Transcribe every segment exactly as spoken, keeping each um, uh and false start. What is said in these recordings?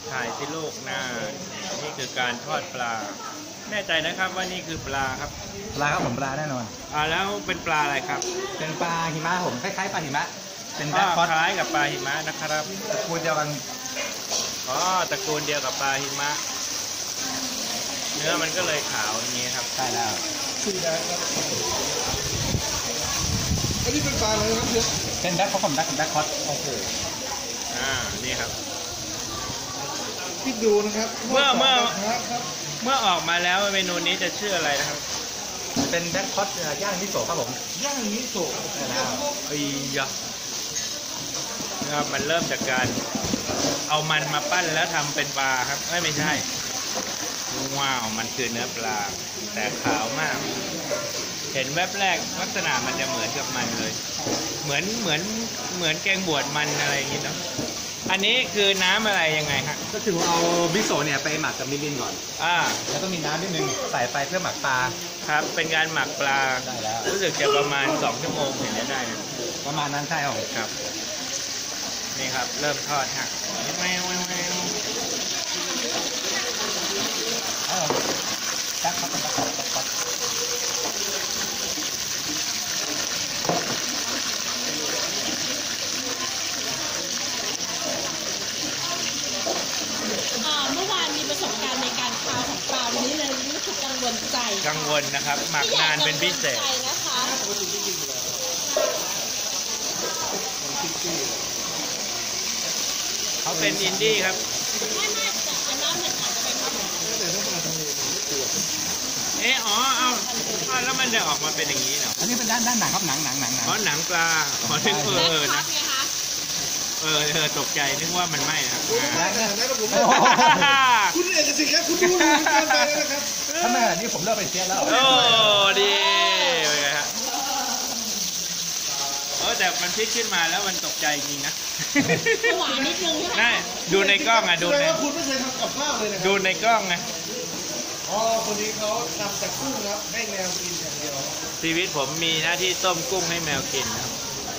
ถ่ายที่ลูกหน้านี่คือการทอดปลาแน่ใจนะครับว่านี่คือปลาครับปลาครับผมปลาแน่นอนอ่าแล้วเป็นปลาอะไรครับเป็นปลาหิมะผมคล้ายๆปลาหิมะเป็นก็คล้ายกับปลาหิมะนะครับตระกูลเดียวกันอ๋อตระกูลเดียวกับปลาหิมะเนื้อมันก็เลยขาวอย่างนี้ครับใช่แล้วอันนี้เป็นปลาอะไรครับเนี่ยเป็นแบ็คคอสผมแบ็คแบ็คคอสโอ้โหอ่านี่ครับคิดดูนะครับเมื่อเมื่อเมื่อออกมาแล้วเมนูนี้จะชื่ออะไรนะครับเป็นแบ็คคอสย่างมิโซะครับผมย่างมิโซะใช่แล้วไอ้ยะนะครับมันเริ่มจากการเอามันมาปั้นแล้วทำเป็นปลาครับไม่ไม่ใช่ว้าวมันคือเนื้อปลาแต่ขาวมากเห็นแวบแรกลักษณะมันจะเหมือนกับมันเลยเหมือนเหมือนเหมือนแกงบวชมันอะไรอย่างนี้เนาะอันนี้คือน้ำอะไรยังไงฮะก็คือเอามิโซะเนี่ยไปหมักกับมิรินก่อนอ่าแล้วก็มีน้ำนิดนึงใส่ไปเพื่อหมักปลาครับเป็นการหมักปลาได้แล้วรู้สึกจะประมาณสองชั่วโมงถึงจะได้ประมาณนั้นใช่ครับนี่ครับเริ่มทอดฮะแมวแมวแมวจักครับจักครับจักครับเมื่อวานมีประสบการณ์ในการคาวของปลาวันนี้เลยรู้สึกกังวลใจกังวลนะครับหมักนานเป็นพิเศษนะคะเขาเป็นอินดี้ครับไม่ไม่แต่อันนั้นมันอาจจะเป็นเอออ๋อเอาแล้วมันจะออกมาเป็นอย่างนี้เนาะอันนี้เป็นด้านด้านหนังครับหนังหนังหนังอ๋อหนังปลาอ๋อนึกเออนะเออเออตกใจนึกว่ามันไหม้ครับคุณเอกสิครับคุณดูดูกันไปแล้วนะครับทำไมอันนี้ผมเลิกไปเสียแล้วโอ้ดีเป็นไงฮะเออแต่มันพลิกขึ้นมาแล้วมันตกใจจริงนะหวานนิดนึงใช่ไหมดูในกล้องอ่ะดูในคุณไม่เคยทำกับข้าวเลยนะดูในกล้องไงอ๋อคนนี้เขาทำแต่กุ้งครับให้แมวกินอย่างเดียวชีวิตผมมีหน้าที่ต้มกุ้งให้แมวกินครับ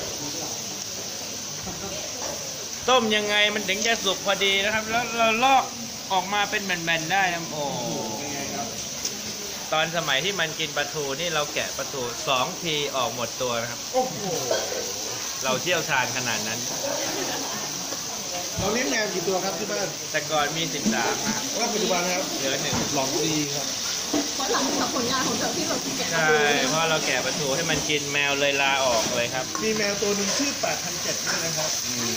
ต้มยังไงมันถึงจะสุกพอดีนะครับแล้วเราลอกออกมาเป็นแบนๆได้นะโอ้ตอนสมัยที่มันกินปลาทูนี่เราแกะปลาทูสองทีออกหมดตัวนะครับโอ้โหเราเชี่ยวชาญขนาดนั้นเราเลี้ยงแมวกี่ตัวครับที่บ้านแต่ก่อนมีสิบสามนะว่าปัจจุบันครับเหลือหนึ่งหลอกดีครับเพราะหลังจากผลงานของเธอที่เราแกะใช่เพราะเราแกะปลาทูให้มันกินแมวเลยลาออกเลยครับมีแมวตัวหนึ่งชื่อแปดพันเจ็ดด้วยนะครับ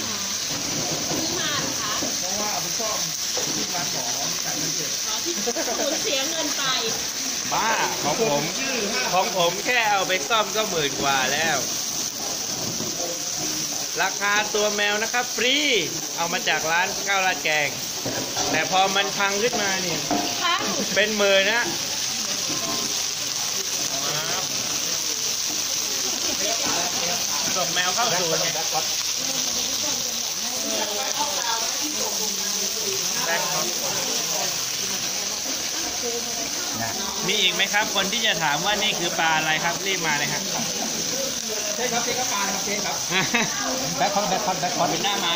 เพราะว่าเอาไปซ่อมที่ร้านหมอแปดพันเจ็ดคุณเสียเงินไปบ้าของผมของผมแค่เอาไปซ่อมก็หมื่นกว่าแล้วราคาตัวแมวนะครับฟรีเอามาจากร้านข้าวราดแกงแต่พอมันพังขึ้นมานี่เป็นหมื่นนะส่งแมวเข้าสู่ไงมีอีกไหมครับคนที่จะถามว่านี่คือปลาอะไรครับรีบมาเลยครับใช่ครับเจ๊ครับปลาครับเจ๊ครับแบ็คคอนแบ็คคอนแบ็คคอนเป็นหน้ามา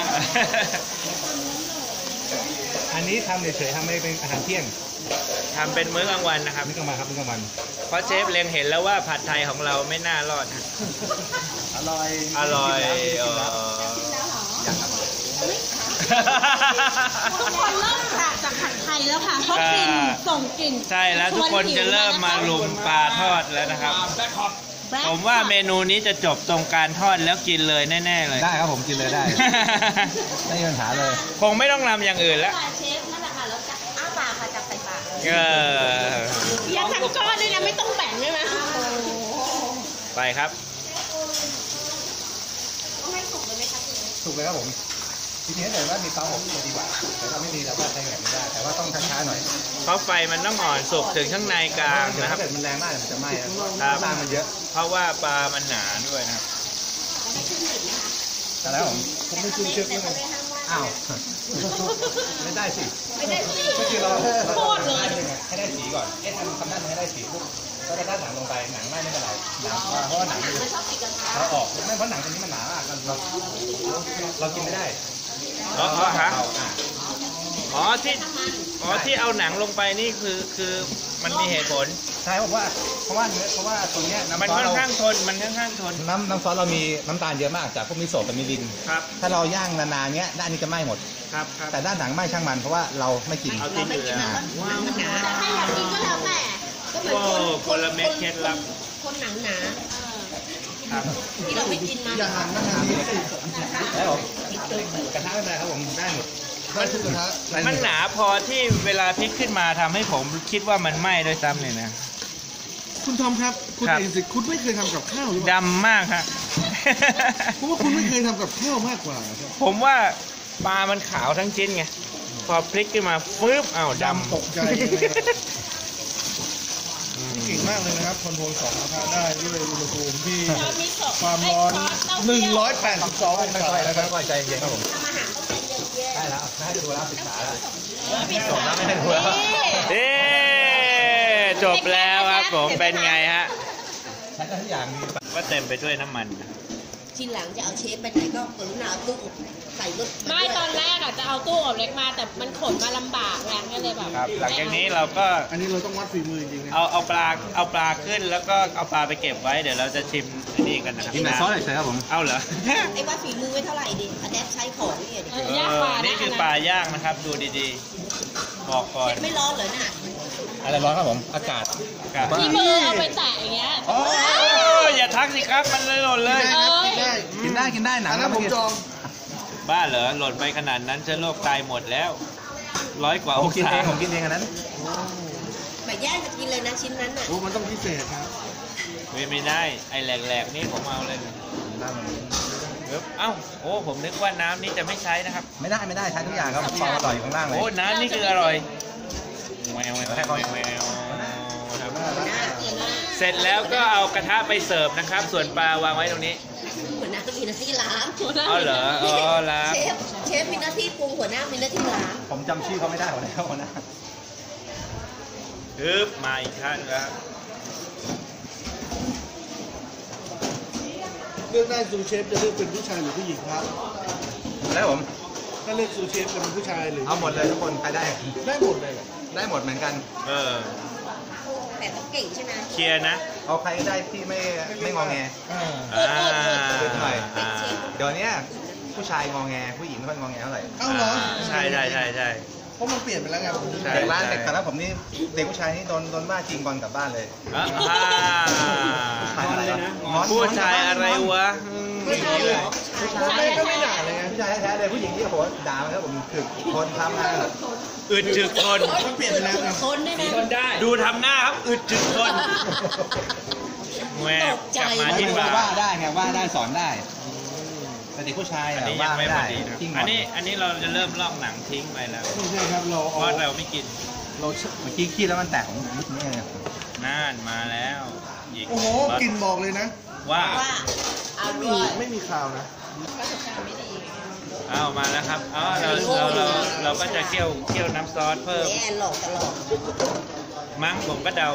อันนี้ทำเฉยๆทำไม่เป็นอาหารเที่ยงทำเป็นมื้อกลางวันนะครับมื้อกลางวันครับมื้อกลางวันเพราะเชฟเล็งเห็นแล้วว่าผัดไทยของเราไม่น่ารอดอร่อยอร่อยทุกคนเริ่มกลับจากผัดไทยแล้วค่ะเพราะกลิ่นส่งกลิ่นใช่แล้วทุกคนจะเริ่มมาลุมปลาทอดแล้วนะครับผมว่าเมนูนี้จะจบตรงการทอดแล้วกินเลยแน่ๆเลยได้ครับผมกินเลยได้ไม่มีปัญหาเลยคงไม่ต้องทำอย่างอื่นแล้วเชฟนั่นแหละค่ะแล้วจะอ้าปากค่ะจับใส่ปากเอออย่าทั้งก้อนด้วยนะไม่ต้องแบ่งด้วยนะไปครับต้องให้สุกเลยไหมคะสุกเลยครับผมทีนี้แต่ว่ามีเตาอบจะดีกว่าแต่ถ้าไม่มีเราก็ใช้แบบไม่ได้แต่ว่าต้องช้าๆหน่อยเพราะไฟมันต้องอ่อนสุกถึงข้างในกลางนะครับถ้าเกิดมันแรงมากมันจะไหม้ครับปลามันเยอะเพราะว่าปลามันหนาด้วยนะครับแต่แล้วผมผมไม่ซื้อเชือกเลยอ้าวไม่ได้สิไม่ได้สิก็คือเราโคตรเลยให้ได้สีก่อนให้ทำทำด้านให้ได้สีปุ๊บก็จะด้านหนังลงไปหนังไม่ไม่เป็นไรหนังเพราะว่าหนังเราออกไม่เพราะหนังตัวนี้มันหนามากเราเรากินไม่ได้อ๋อฮะออ๋อที่อ๋อที่เอาหนังลงไปนี่คือคือมันมีเหตุผลใช่เพราะว่าเพราะว่าเนื้อเพราะว่าตัวเนี้ยมันน้ำซอค่สอนเราข้างทนมันค่อนข้างทนน้ำน้ำซอสเรามีน้ำตาลเยอะมากจากพวกมิโซะกับมิรินครับถ้าเราย่างนานๆเนี้ยด้านนี้จะไหม้หมดครับครับแต่ด้านหนังไหม้ช่างมันเพราะว่าเราไม่กินเอาที่เหลือว้าวแต่ถ้าอยากกินก็แล้วแต่ก็เหมือนโอ้คนคนละเม็ดเคล็ดลับคนหนังหนาครับที่เราไม่กินมาอย่าหันมาทางนี้สิแล้วผมกระทะไม่เป็นไรครับผมได้หมดได้ทุกกระทะมันหนาพอที่เวลาพลิกขึ้นมาทำให้ผมคิดว่ามันไหม้ด้วยซ้ำเนี่ยนะคุณทอมครับ คุณครับเองสิคุณไม่เคยทำกับข้าวหรือเปล่าดำมากฮะเพราะว่าคุณไม่เคยทำกับข้าวมากกว่านะครับผมว่าปลามันขาวทั้งชิ้นไง พอพลิกขึ้นมาฟื้บอ้าวดำตกใจเลยนะครับเก่งมากเลยนะครับคอนโทรลสองกระทะได้ด้วยอุณหภูมิที่เรามีสดความร้อนหนึ่งร้อยแปดสิบสององศาค่อยๆนะครับค่อยๆใจเย็นครับผมทำอาหารต้องเป็นเยอะได้แล้วได้ดูแล้วศึกษาแล้วปิดจบแล้วไม่ได้ดูแล้วเอ๊จบแล้วครับผมเป็นไงฮะใช้ได้ทุกอย่างมีก็เต็มไปด้วยน้ำมันๆทีหลังจะเอาเชฟไปไหนก็กรุณาเอาตู้อบใส่รถไม่ตอนแรกอ่ะจะเอาตู้อบเล็กมาแต่มันขนมาลำบากไงก็เลยแบบครับ หลังจากนี้เราก็อันนี้เราต้องวัดฝีมือจริงๆนะเอาเอาปลาเอาปลาขึ้นแล้วก็เอาปลาไปเก็บไว้เดี๋ยวเราจะชิมอันนี้กันนะครับกินแต่ซอสเฉยๆครับผมเอาเหรอไอ้ว่าฝีมือไม่เท่าไหร่ดิอันแนบใช้ของนี่ดิเอเออย่างปลาอนะนี่คือปลาย่างนะครับ ดูดีๆ บอกก่อเชนฟไม่ร้อนเลยน่ะอะไรร้อนครับผมอากาศครับที่มือเอาไปแตะอย่างเงี้ยโอ้ยอย่าทักสิครับมันเลยหล่นเลยเอ้ยได้กินได้กินได้หนังอันนั้นผมจองบ้าเหรอหล่นไปขนาดนั้นเชื้อโรคตายหมดแล้วร้อยกว่าผอมงกินศาเองผมกินเองอันนั้นไม่แย่งจะกินเลยนะชิ้นนั้นน่ะโอ้มันต้องพิเศษครับไม่ไม่ได้ไอ้แหลกๆนี่ผมเอาเลยครับเอ้าโอ้ผมนึกว่าน้ำนี้จะไม่ใช้นะครับไม่ได้ไม่ได้ใช้ทุกอย่างครับความอร่อยอยู่ข้างล่างเลยโอ้น้ำนี่คืออร่อยแววแววแววแววครับหัวหน้าหัวหน้าเสร็จแล้วก็เอากระทะไปเสิร์ฟนะครับ ส่วนปลาวางไว้ตรงนี้หัวหน้าก็มีหน้าที่ล้างเอาเหรออ๋อล้างเชฟเชฟมีหน้าที่ปรุงหัวหน้ามีหน้าที่ล้างผมจำชื่อเขาไม่ได้หมดแล้วนะฮึบมาอีกท่านแล้วเลือกได้ซูเชฟจะเลือกเป็นผู้ชายหรือผู้หญิงครับแล้วผมถ้าเลือกซูเชฟจะเป็นผู้ชายหรือเอาหมดเลยทุกคนใครได้ได้หมดเลยเหรอได้หมดเหมือนกันเออแต่ต้องเก่งใช่ไหมเคลียร์นะเอาใครได้ที่ไม่ไม่งอแงอ่าอ่าหน่อยอ่าเดี๋ยวเนี้ยผู้ชายงอแงผู้หญิงไม่ค่อยงอแงเท่าไหร่เอ้าเหรอใช่ใช่ใช่ใช่เพราะมันเปลี่ยนไปแล้วไงผมใช่เด็กร้านเด็กแต่ละผมนี่เด็กผู้ชายนี่โดนโดนบ้าจริงบอลกลับบ้านเลยอ่าชายอะไรวะงอนผู้ชายอะไรวะไม่ใช่เหรอผมไม่ก็ไม่ด่าเลยไงผู้ชายแท้ๆเลยผู้หญิงที่โหด่ามันครับผมถึกทนทำงานอึดจึกทนมันเปลี่ยนไปแล้วไงคนได้นะดูทำหน้าครับ อึดจึกทนแหวกกลับมาที่ว่าบาว่าร์ได้ไงว่าได้สอนได้แต่เด็กผู้ชายอันอะนี้ยัว่างไม่ไม่พอได้ดีนะจริงอันนี้อันนี้เราจะเริ่มลอกหนังทิ้งไปแล้วไม่ใช่ครับเราเพเอาราะเราไม่กินเราเมื่อกี้ขี้แล้วมันแตกของนิดนี้เองน่านมาแล้วอีกโอ้โหรสกลินบอกเลยนะว่าว่าเอาไม่ด้มีวยไม่มีข่าวนะเอามาแล้วครับอ๋อเราเราเราเราก็จะเคี่ยวเคี่ยวน้ำซอสเพิ่มแอนหลอกตลอดมั้งผมก็เดา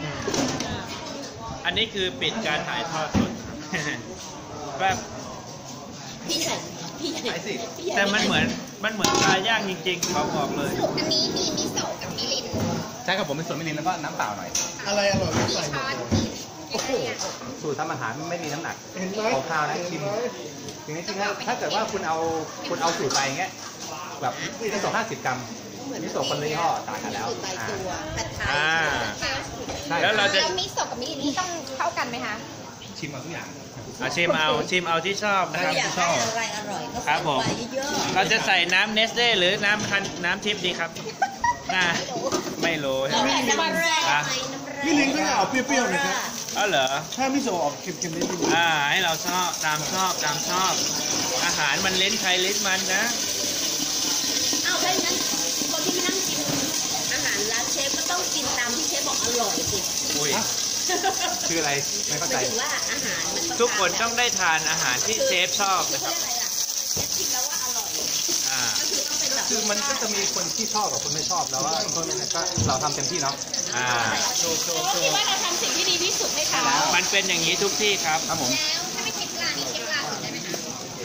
อันนี้คือปิดการถ่ายทอดสด แบบพี่ใหญ่พี่ใหญ่ไอ้สิพี่ใหญ่แต่มันเหมือนมันเหมือนปลาย่างจริงๆเขาบอกเลยอันนี้มีมิโซะกับมิรินใช่ครับผมเป็นส่วนมิลินแล้วก็น้ำเปล่าหน่อยอะไรอร่อยที่ใส่หมดเลยโอ้โหสูตรทำอาหารไม่มีน้ำหนักเห็นไหมของข้าวนะชิมจริงๆจริงๆถ้าเกิดว่าคุณเอาคุณเอาสูตรไปอย่างเงี้ยแบบมิโซะห้าสิบกรัมมิโซะคนละยี่ห้อต่างกันแล้วตายตัวผัดไทยอ่าใช่แล้วเราจะแล้วมิโซะกับมิรินนี่ต้องเข้ากันไหมคะชิมมาทุกอย่างอาชิมเอาชิมเอาที่ชอบนะคเรารับอยากได้อะไรอร่อยก็ครัใส่บผมไปเยอะๆเราจะใส่น้ำเนสเล่หรือน้ำคันน้ำทิพย์ดีครับน่าไม่รู้เราอยากน้ำแร่อ่ะไหมน้ำแร่พี่ลิงก็อยากเอาเปรี้ยวๆหน่อยครับอ๋อเหรอถ้ามิโซะออกเค็มๆนิดนึงอ่าให้เราชอบตามชอบตามชอบ อาหารมันลิ้นใครลิ้นมันนะอ้าวถ้าอย่างนั้นคนที่มานั่งกินอาหารร้านเชฟก็ต้องกินตามที่เชฟบอกอร่อยสิอุ้ยคืออะไรไม่เข้าหใจมายถึงว่าอาหารมันต้องทุกคนต้องได้ทานอาหารที่เชฟชอบคือนะคเขารับเรียกอะไรล่ะเชฟกินแล้วว่าอร่อยอ่าก็คือต้องเป็นแบบคือมันก็จะมีคนที่ชอบกับคนไม่ชอบแล้วว่าคนนั้นก็เราทำเต็มที่เนาะอ่าก็คิดว่าเราทำสิ่งที่ดีที่สุดให้เขามันเป็นอย่างนี้ทุกที่ครับครับผมแล้วถ้าไม่เช็คร้านนี้เช็คร้านอื่นได้ไหมคะถ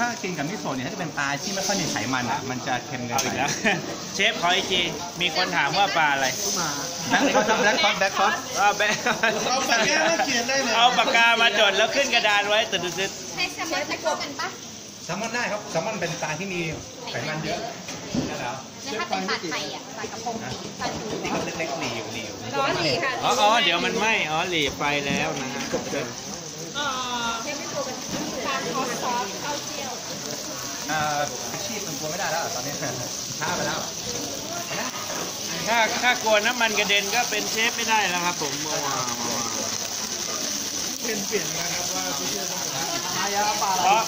ถ้ากินกับมิโซะเนี่ยถ้าจะเป็นปลาที่ไม่ค่อยมีไขมันอ่ะมันจะเค็มเกินเอาไปอีกแล้ว เชฟขออีกทีมีคนถามว่าปลาอะไรแบ็คคอสแบ็คคอสแบ็คคอสว่าแบเอาปากกามาเขียนได้เลยเอาปากกามาจดแล้วขึ้นกระดานไว้ตึ๊ดตึ๊ดให้แซลมอนจะเข้ากันปะแซลมอนได้ครับแซลมอนเป็นปลาที่มีไขมันเยอะใช่แล้วแล้วถ้าเป็นปลาไทยอ่ะปลากระพงปลาทูที่เขาเล็กๆหลีวหลีวร้อนดีค่ะอ๋ออ๋อเดี๋ยวมันไหมอ๋อหลีไฟแล้วนะฮะเอ่อปลาคอสซอสข้าวเจียวอ่าอาชีพมันกลัวไม่ได้แล้วตอนนี้ช้าไปแล้วถ้าถ้ากลัวน้ำมันกระเด็นก็เป็นเชฟไม่ได้แล้วครับผมว้าวเปลี่ยนเปลี่ยนนะครับว่าผู้เชี่ยวชาญเพราะ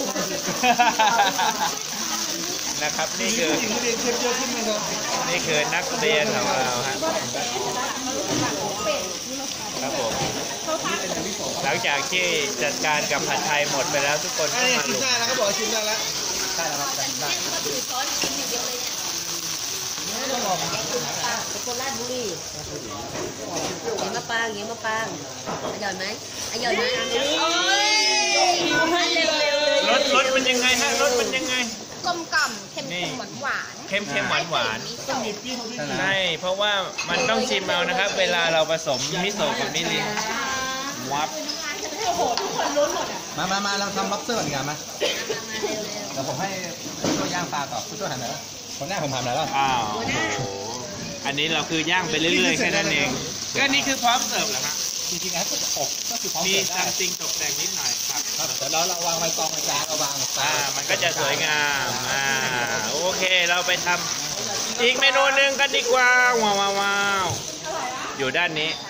นะครับนี่คือผู้หญิงเรียนเชฟเยอะขึ้นไหมครับนี่คือนักเรียนของเราฮะครับผมหลังจากที่จัดการกับผัดไทยหมดไปแล้วทุกคนอันก็นี้มาชิมลุมได้แล้วเขาบอกว่าชิมได้แล้วใช่แล้วครับได้ก็ถือช้อนกินอย่างเดียวเลยเนี่ยต้องบอกแกงคุณปลาเป็นคนราชบุรีเงี้ยมะปางเงี้ยมะปางอร่อยไหมอร่อยไหมโอ้ยเร็วเร็วเลยรสรสมันยังไงฮะรสมันยังไงกลมกล่อมเค็มๆหวานหวานเค็มเค็มหวานหวานมิโซะใช่เพราะว่ามันต้องชิมเอานะครับ เวลาเราผสมมิโซะกับมิรินวับโอ้โหทุกคนลุ้นหมดอ่ะมามามาเราทำล็อบสเตอร์เหมือนกันมาเดี๋ยวผมให้ผู้ช่วยย่างปลาต่อผู้ช่วยหั่นเนื้อคนแรกผมทำแล้วอ้าวโอ้โหอันนี้เราคือย่างไปเรื่อยๆแค่นั้นเองก็นี่คือพร้อมเสิร์ฟเหรอฮะจริงๆแล้วก็อบก็คือพร้อมมีเสิร์ฟได้ซัมติงตกแต่งนิดหน่อยครับครับแต่เราเราวางใบตองใบจานเอาวางอ่ามันก็จะสวยงามอ่าโอเคเราไปทำอีกเมนูหนึ่งกันดีกว่าว้าวว้าวว้าวอยู่ด้านนี้